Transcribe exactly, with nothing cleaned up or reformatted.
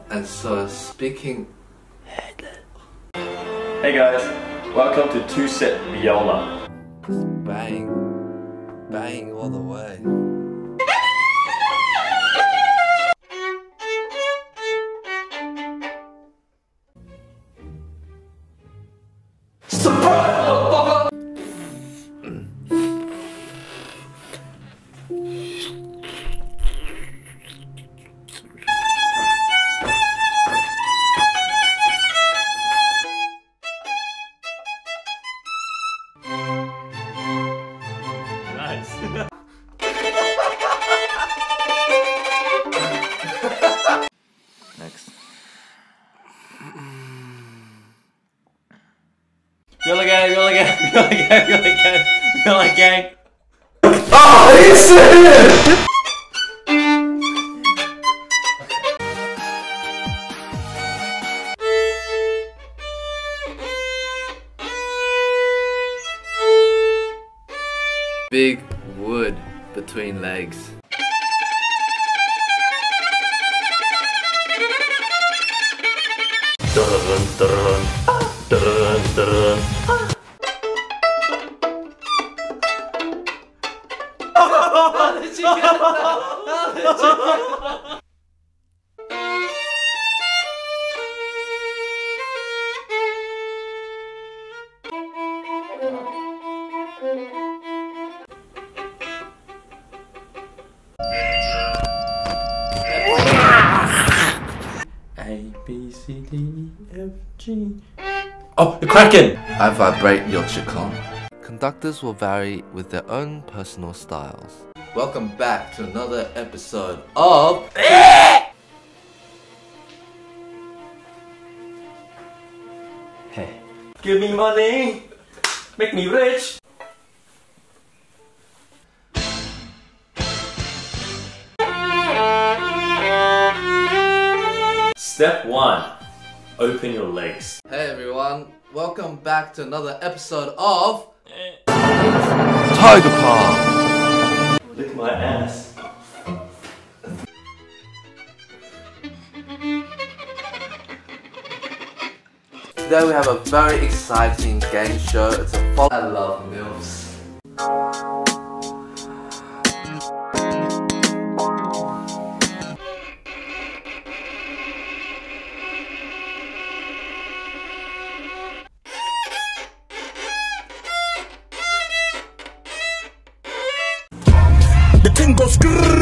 And so, speaking... Hey guys, welcome to twosetviolin. Bang. Bang all the way. Nice. Next. Feel again, feel again, feel again, feel again, feel again. Oh, he's it! Big wood between legs. Dun, dun, dun, dun. How did you get that? How did you get that? A, B, C, D, E, F, G. Oh, you're cracking! I vibrate your chicon. Conductors will vary with their own personal styles. Welcome back to another episode of... Hey. Give me money! Make me rich! Step one. Open your legs. Hey everyone, welcome back to another episode of... Tiger Palm! Lick my ass. Today we have a very exciting game show. It's a follow. I love milfs. The thing goes grrrr.